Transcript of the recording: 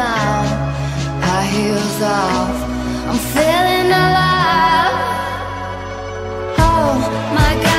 downtown, high heels off, I'm feeling alive. Oh my God.